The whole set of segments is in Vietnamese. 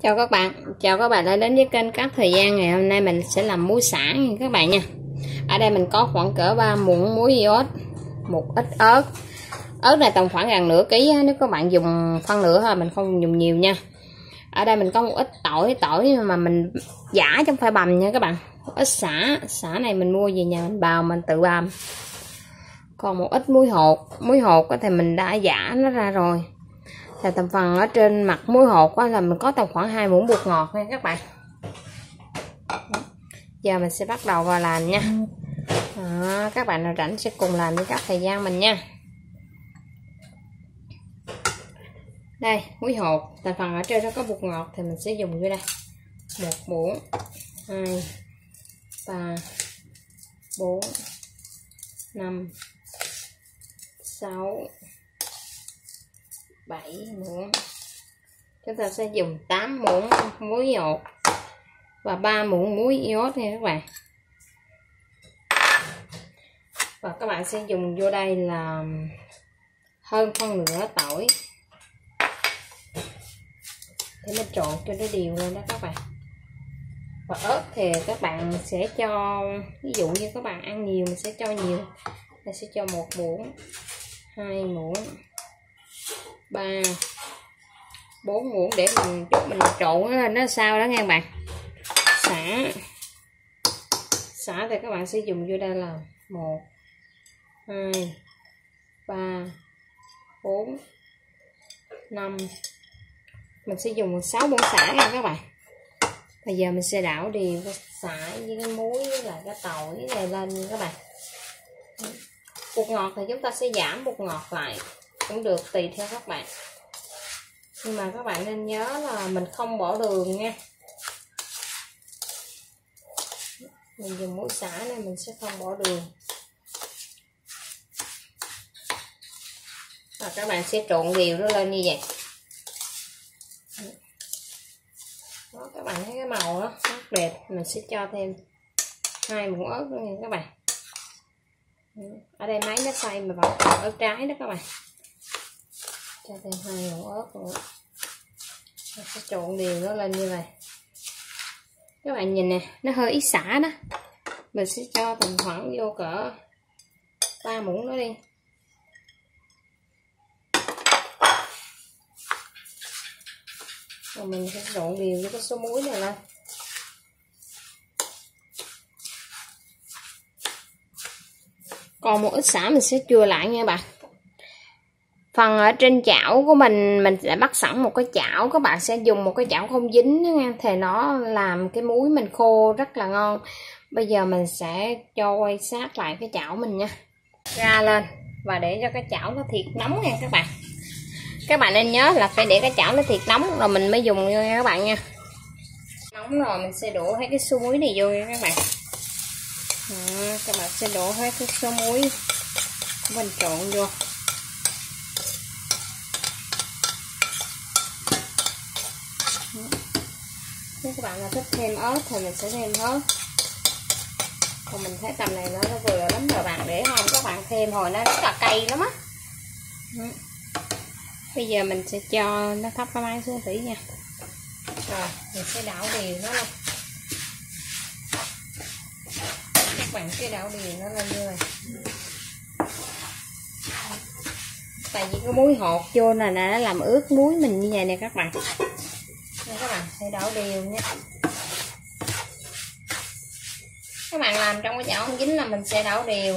Chào các bạn đã đến với kênh Cát Thời Gian. Ngày hôm nay mình sẽ làm muối xả nha các bạn nha. Ở đây mình có khoảng cỡ 3 muỗng muối iốt, một ít ớt. Ớt này tầm khoảng gần nửa ký, nếu các bạn dùng phân nửa thôi, mình không dùng nhiều nha. Ở đây mình có một ít tỏi mà mình giã chứ không phải bằm nha các bạn. Một ít xả này mình mua về nhà mình bào, mình tự bào. Còn một ít muối hột thì mình đã giã nó ra rồi. Là tầm phần ở trên mặt muối hột là mình có tầm khoảng 2 muỗng bột ngọt nha các bạn. Giờ mình sẽ bắt đầu vào làm nha. Các bạn nào rảnh sẽ cùng làm với Cát Thời Gian mình nha. Đây, muối hột, thành phần ở trên đó có bột ngọt thì mình sẽ dùng vô đây. 1 muỗng, 2, 3, 4, 5, 6, 7 muỗng. Chúng ta sẽ dùng 8 muỗng muối hột và 3 muỗng muối iốt nha các bạn. Và các bạn sẽ dùng vô đây là hơn phân nửa tỏi để mình trộn cho nó đều lên đó các bạn. Và ớt thì các bạn sẽ cho, ví dụ như các bạn ăn nhiều mình sẽ cho nhiều, mình sẽ cho 1 muỗng, 2 muỗng, 3, 4 muỗng để mình trộn lên nó sao đó nha các bạn. Xả thì các bạn sẽ dùng vô đây là 1, 2, 3, 4, 5, mình sẽ dùng 6 muỗng xả nha các bạn. Bây giờ mình sẽ đảo đều cái xả với cái muối với lại cái tỏi này lên nha các bạn. Bột ngọt thì chúng ta sẽ giảm bột ngọt lại cũng được, tùy theo các bạn. Nhưng mà các bạn nên nhớ là mình không bỏ đường nha. Mình dùng muối xả nên mình sẽ không bỏ đường. Và các bạn sẽ trộn đều nó lên như vậy. Đó, các bạn thấy cái màu đó rất đẹp. Mình sẽ cho thêm 2 muỗng ớt nữa nha các bạn. Ở đây máy nó xay mà vẫn còn ớt trái đó các bạn. Cho thêm 2 muỗng ớt nữa. Mình sẽ trộn đều nó lên như vậy. Các bạn nhìn nè, nó hơi ít xả đó. Mình sẽ cho tầm khoảng vô cỡ 3 muỗng nữa đi. Rồi mình sẽ trộn đều với cái số muối này lên. Còn một ít xả mình sẽ chừa lại nha bạn. Phần ở trên chảo của mình sẽ bắt sẵn một cái chảo, các bạn sẽ dùng một cái chảo không dính đó nha, thì nó làm cái muối mình khô rất là ngon. Bây giờ mình sẽ cho quay sát lại cái chảo mình nha, ra lên và để cho cái chảo nó thiệt nóng nha các bạn. Các bạn nên nhớ là phải để cái chảo nó thiệt nóng rồi mình mới dùng vô nha các bạn nha. Nóng rồi mình sẽ đổ hết cái số muối này vô nha các bạn. Đó, các bạn sẽ đổ hết cái số muối của mình trộn vô. Nếu các bạn là thích thêm ớt thì mình sẽ thêm ớt. Còn mình thấy tầm này nó vừa lắm rồi bạn, để không các bạn thêm hồi nó rất là cay lắm á. Bây giờ mình sẽ cho nó thấp cái máy xuống tí nha. Rồi mình sẽ đảo đều nó lên. Các bạn sẽ đảo đều nó lên như này. Tại vì cái muối hột vô này nó làm ướt muối mình như vậy nè các bạn. Nên các bạn sẽ đảo đều nhé. Các bạn làm trong cái chảo không dính là mình sẽ đảo đều.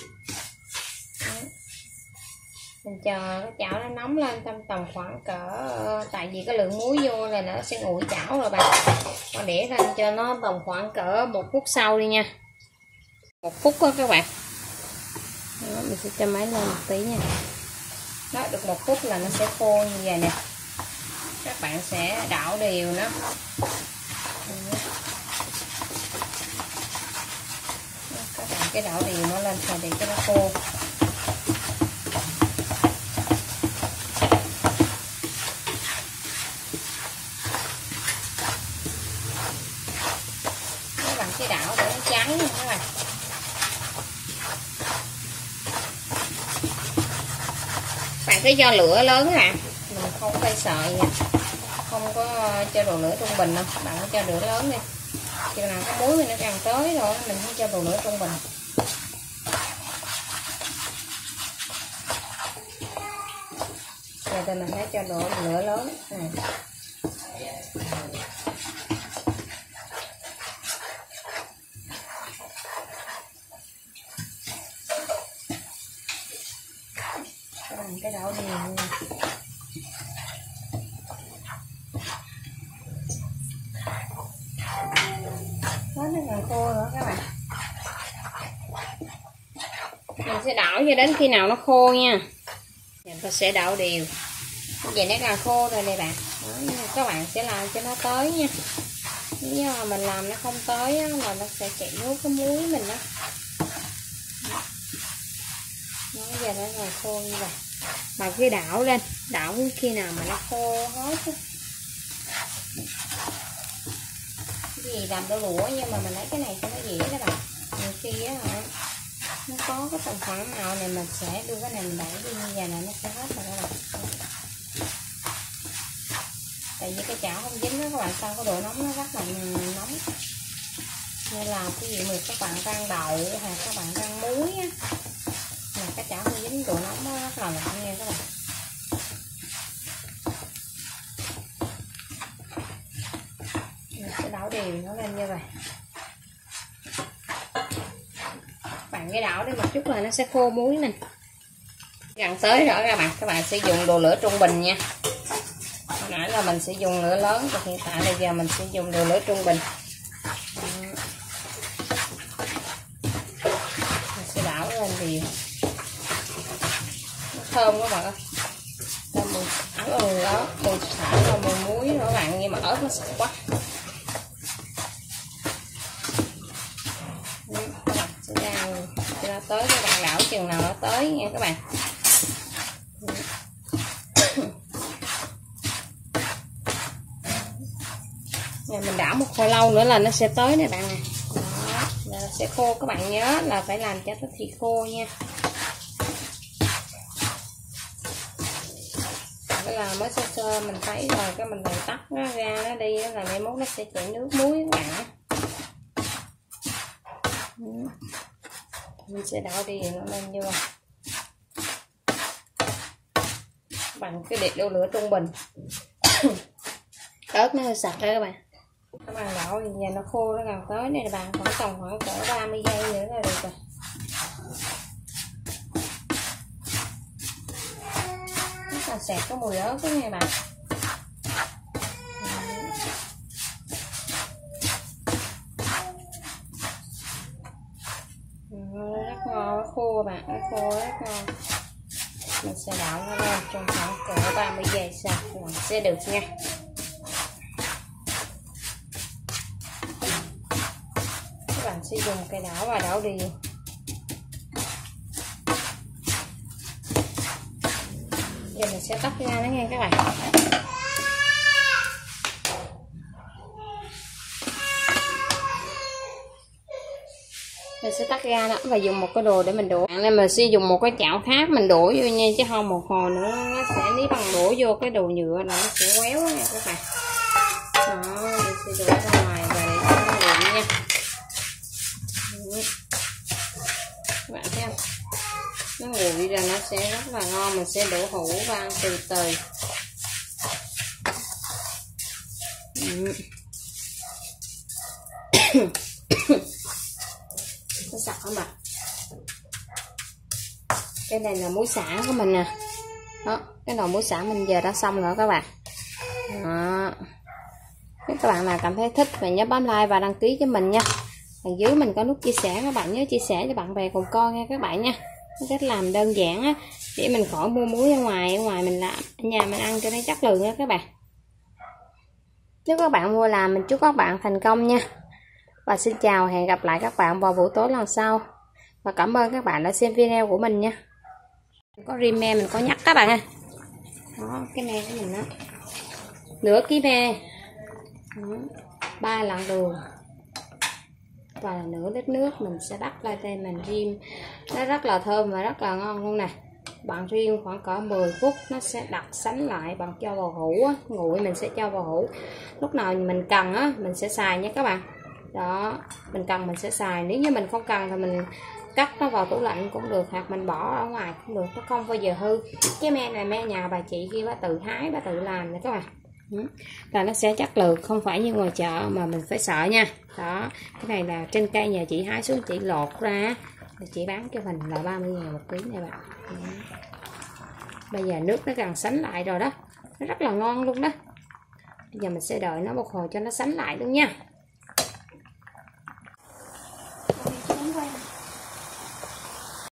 Mình chờ cái chảo nó nóng lên tầm khoảng cỡ, tại vì cái lượng muối vô là nó sẽ nguội chảo rồi bạn. Còn để lên cho nó tầm khoảng cỡ 1 phút sau đi nha. 1 phút đó các bạn. Đó, mình sẽ cho máy lên một tí nha. Đó, được 1 phút là nó sẽ khô như vậy nè. Các bạn sẽ đảo đều nó. Các bạn cái đảo đều nó lên rồi để cho nó khô. Các bạn cái đảo để nó trắng nha các bạn. Bạn cứ cho lửa lớn nè, mình không phải sợ nha. không có cho đồ lửa trung bình đâu, bạn có cho lửa lớn đi. Chừng nào cái muối nó càng tới rồi mình không cho đồ lửa trung bình. Giờ thì mình phải cho đồ lửa lớn này. Cái đậu điều nha. Nó còn khô nữa các bạn. Mình sẽ đảo cho đến khi nào nó khô nha. Mình sẽ đảo đều. Vậy nó càng khô rồi nè bạn. Đó, các bạn sẽ làm cho nó tới nha. Nếu mà mình làm nó không tới á, là nó sẽ chảy nuốt cái muối mình đó. Nó giờ nó còn khô như vậy. Mà cái đảo lên, đảo khi nào mà nó khô hết á. Cái gì làm đậu lũa nhưng mà mình lấy cái này cho nó dễ các bạn. Nhiều khi á hả, nó có cái tầng khoảng màu này mình sẽ đưa cái này mình đẩy đi như vậy là nó sẽ hết rồi các bạn. Tại vì cái chảo không dính đó các bạn, sao cái độ nóng nó rất là nóng. Nên là cái gì mà các bạn rang đậu hay các bạn rang muối á, mà cái chảo không dính độ nóng nó rất là lạnh nha các bạn. Mình sẽ đảo đều nó lên như vậy. Bạn cái đảo đi một chút là nó sẽ khô muối nè. Gần tới rồi các bạn sẽ dùng đồ lửa trung bình nha. Hồi nãy là mình sẽ dùng lửa lớn, và hiện tại bây giờ mình sẽ dùng đồ lửa trung bình. Mình sẽ đảo lên đều. Nó thơm các bạn ơi. Là mùi ớt đó, mùi xả và mùi muối nữa các bạn, nhưng mà ớt nó sạch quá. Các bạn sẽ rang cho nó tới, các bạn đảo chừng nào nó tới nha các bạn. Mình đảo một hồi lâu nữa là nó sẽ tới nè bạn nè. Đó, là sẽ khô, các bạn nhớ là phải làm cho nó thịt khô nha. Cái là mới sơ sơ mình thấy rồi, cái mình lại tắt nó ra nó đi là mai mốt nó sẽ chảy nước muối các bạn. Mình sẽ đảo đi nó lên vô. Bằng cái đệt đổ lửa trung bình. Ớt nó hơi sạch đó các bạn. Các bạn đảo thì giờ nó khô, nó gần tới này bạn, khoảng cỡ 30 giây nữa là được rồi. Rất là sẹt có mùi ớt đó nha bạn. Rất ngon, nó khô bạn, nó khô rất ngon. Mình sẽ đảo nó lên trong khoảng cỡ 30 giây sau là sẽ được nha. Các bạn sẽ dùng cây đảo và đảo đều. Giờ mình sẽ tắt ra nó nha các bạn. Mình sẽ tắt ra đó và dùng một cái đồ để mình đổ. Nên mình sẽ dùng một cái chảo khác mình đổ vô nha, chứ không một hồi nữa nó sẽ nếu bằng đổ vô cái đồ nhựa là nó sẽ quéo nha các bạn. Đó, mình sẽ đổ ra ngoài và để cho nó nguội nha. Các bạn thấy không? Nó nguội rồi nó sẽ rất là ngon. Mình sẽ đổ hũ và ăn từ từ. Nó sạch không ạ? Cái này là muối xả của mình nè. Đó, cái nồi muối xả mình giờ đã xong rồi các bạn. Đó. Nếu các bạn nào cảm thấy thích thì nhớ bấm like và đăng ký cho mình nha. Ở dưới mình có nút chia sẻ, các bạn nhớ chia sẻ cho bạn bè cùng con nha các bạn nha. Cách làm đơn giản á, để mình khỏi mua muối ở ngoài mình làm, ở nhà mình ăn cho nó chất lượng nha các bạn. Nếu các bạn mua làm, mình chúc các bạn thành công nha. Và xin chào, hẹn gặp lại các bạn vào buổi tối lần sau. Và cảm ơn các bạn đã xem video của mình nha. Có rime mình có nhắc các bạn ơi. Đó, cái me của mình đó. Nửa ký me. 3 lạng đường. Và nửa lít nước mình sẽ đắp lên đây mình rim. Nó rất là thơm và rất là ngon luôn nè. bạn riêng khoảng cỡ 10 phút nó sẽ đặt sánh lại, bạn cho vào hũ á, nguội mình sẽ cho vào hũ, lúc nào mình cần á mình sẽ xài nha các bạn. Đó, mình cần mình sẽ xài, nếu như mình không cần thì mình cắt nó vào tủ lạnh cũng được, hoặc mình bỏ ở ngoài cũng được, nó không bao giờ hư. Cái me này me nhà bà chị kia bà tự hái, bà tự làm nè các bạn. Và nó sẽ chất lượng, không phải như ngoài chợ mà mình phải sợ nha. Đó, cái này là trên cây nhà chị hái xuống, chị lột ra, chị bán cho mình là 30.000 một ký này bạn. Bây giờ nước nó gần sánh lại rồi đó, nó rất là ngon luôn đó. Bây giờ mình sẽ đợi nó một hồi cho nó sánh lại luôn nha.